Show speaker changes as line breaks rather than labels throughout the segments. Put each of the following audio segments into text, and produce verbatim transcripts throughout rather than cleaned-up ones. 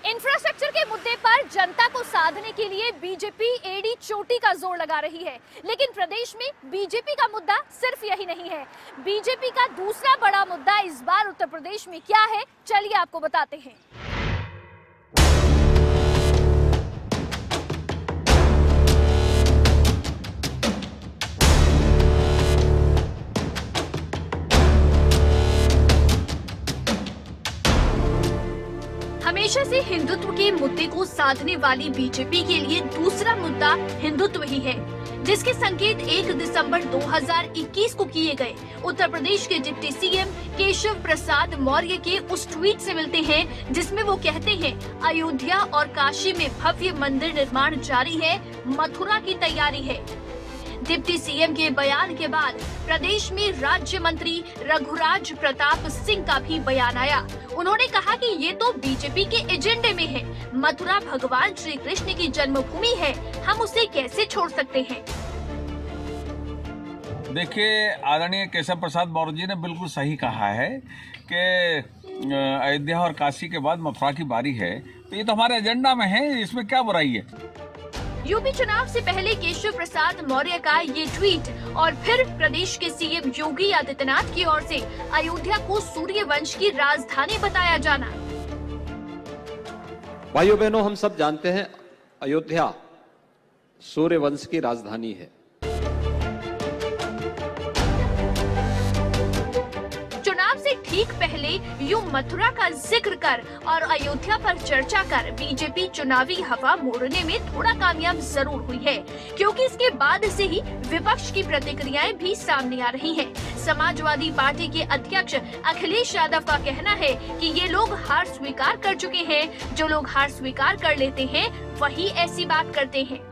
Infrastructure के मुद्दे पर जनता को साधने के लिए बीजेपी एड़ी चोटी का जोर लगा रही है, लेकिन प्रदेश में बीजेपी का मुद्दा सिर्फ यही नहीं है। बीजेपी का दूसरा बड़ा मुद्दा इस बार उत्तर प्रदेश में क्या है, चलिए आपको बताते हैं। हमेशा से हिंदुत्व के मुद्दे को साधने वाली बीजेपी के लिए दूसरा मुद्दा हिंदुत्व ही है, जिसके संकेत एक दिसंबर दो हज़ार इक्कीस को किए गए उत्तर प्रदेश के डिप्टी सीएम केशव प्रसाद मौर्य के उस ट्वीट से मिलते हैं, जिसमें वो कहते हैं अयोध्या और काशी में भव्य मंदिर निर्माण जारी है, मथुरा की तैयारी है। डिप्टी सीएम के बयान के बाद प्रदेश में राज्य मंत्री रघुराज प्रताप सिंह का भी बयान आया। उन्होंने कहा कि ये तो बीजेपी के एजेंडे में है। मथुरा भगवान श्री कृष्ण की जन्मभूमि है, हम उसे कैसे छोड़ सकते हैं।
देखिए, आदरणीय केशव प्रसाद मौर्य जी ने बिल्कुल सही कहा है कि अयोध्या और काशी के बाद मथुरा की बारी है, तो ये तो हमारे एजेंडा में है, इसमें क्या बुराई है।
यूपी चुनाव से पहले केशव प्रसाद मौर्य का ये ट्वीट और फिर प्रदेश के सीएम योगी आदित्यनाथ की ओर से अयोध्या को सूर्य वंश की राजधानी बताया जाना।
भाइयों बहनों, हम सब जानते हैं अयोध्या सूर्य वंश की राजधानी है।
ठीक पहले यूं मथुरा का जिक्र कर और अयोध्या पर चर्चा कर बीजेपी चुनावी हवा मोड़ने में थोड़ा कामयाब जरूर हुई है, क्योंकि इसके बाद से ही विपक्ष की प्रतिक्रियाएं भी सामने आ रही हैं। समाजवादी पार्टी के अध्यक्ष अखिलेश यादव का कहना है कि ये लोग हार स्वीकार कर चुके हैं। जो लोग हार स्वीकार कर लेते हैं वही ऐसी बात करते हैं।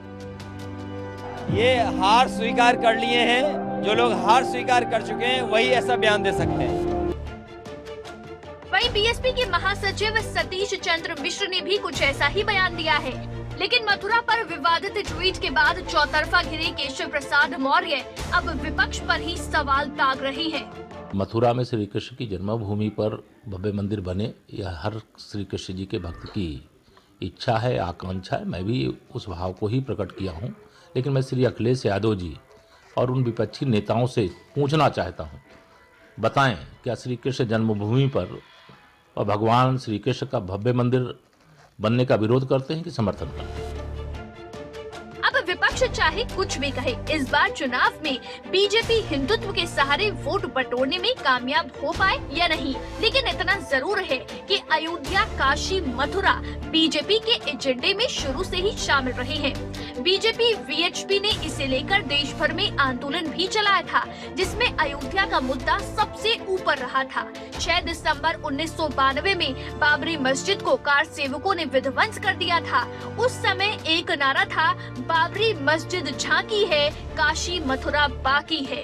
ये हार स्वीकार कर लिए हैं, जो लोग हार स्वीकार कर चुके हैं वही ऐसा बयान दे सकते हैं।
वहीं बीएसपी के महासचिव सतीश चंद्र मिश्र ने भी कुछ ऐसा ही बयान दिया है, लेकिन मथुरा पर विवादित ट्वीट के बाद चौतरफा घिरे केशव प्रसाद मौर्य अब विपक्ष पर ही सवाल दाग रहे हैं।
मथुरा में श्री कृष्ण की जन्मभूमि पर भव्य मंदिर बने, यह हर श्री कृष्ण जी के भक्त की इच्छा है, आकांक्षा है। मैं भी उस भाव को ही प्रकट किया हूँ, लेकिन मैं श्री अखिलेश यादव जी और उन विपक्षी नेताओं से पूछना चाहता हूँ, बताएं क्या श्री कृष्ण जन्मभूमि पर और भगवान श्री कृष्ण का भव्य मंदिर बनने का विरोध करते हैं कि समर्थन करते हैं।
अब विपक्ष चाहे कुछ भी कहे, इस बार चुनाव में बीजेपी हिंदुत्व के सहारे वोट बटोरने में कामयाब हो पाए या नहीं, लेकिन इतना जरूर है कि अयोध्या, काशी, मथुरा बीजेपी के एजेंडे में शुरू से ही शामिल रहे हैं। बीजेपी वीएचपी ने इसे लेकर देश भर में आंदोलन भी चलाया था, जिसमें अयोध्या का मुद्दा सबसे ऊपर रहा था। छह दिसंबर उन्नीस सौ बानवे में बाबरी मस्जिद को कार सेवकों ने विध्वंस कर दिया था। उस समय एक नारा था, बाबरी मस्जिद झांकी है, काशी मथुरा बाकी है।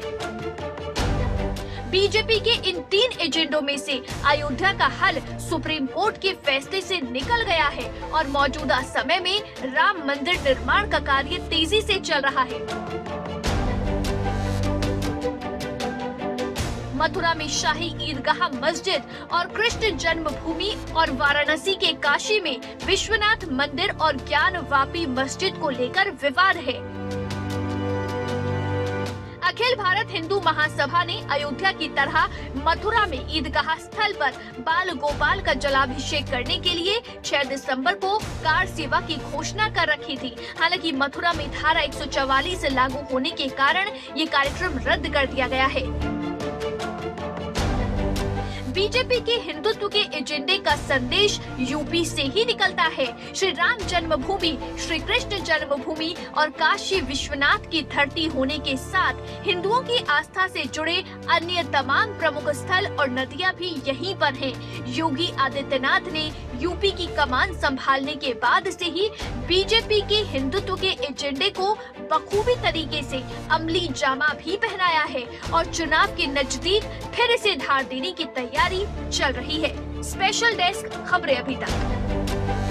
बीजेपी के इन तीन एजेंडों में से अयोध्या का हल सुप्रीम कोर्ट के फैसले से निकल गया है और मौजूदा समय में राम मंदिर निर्माण का कार्य तेजी से चल रहा है। मथुरा में शाही ईदगाह मस्जिद और कृष्ण जन्मभूमि और वाराणसी के काशी में विश्वनाथ मंदिर और ज्ञान वापी मस्जिद को लेकर विवाद है। अखिल भारत हिंदू महासभा ने अयोध्या की तरह मथुरा में ईदगाह स्थल पर बाल गोपाल का जलाभिषेक करने के लिए छह दिसंबर को कार सेवा की घोषणा कर रखी थी। हालांकि मथुरा में धारा एक सौ चौवालीस लागू होने के कारण ये कार्यक्रम रद्द कर दिया गया है। बीजेपी के हिंदुत्व के एजेंडे का संदेश यूपी से ही निकलता है। श्री राम जन्मभूमि, श्री कृष्ण जन्मभूमि और काशी विश्वनाथ की धरती होने के साथ हिंदुओं की आस्था से जुड़े अन्य तमाम प्रमुख स्थल और नदियां भी यहीं पर हैं। योगी आदित्यनाथ ने यूपी की कमान संभालने के बाद से ही बीजेपी के हिंदुत्व के एजेंडे को बखूबी तरीके से अमली जामा भी पहनाया है और चुनाव के नजदीक फिर इसे धार देने की तैयारी चल रही है। स्पेशल डेस्क खबरें अभी तक।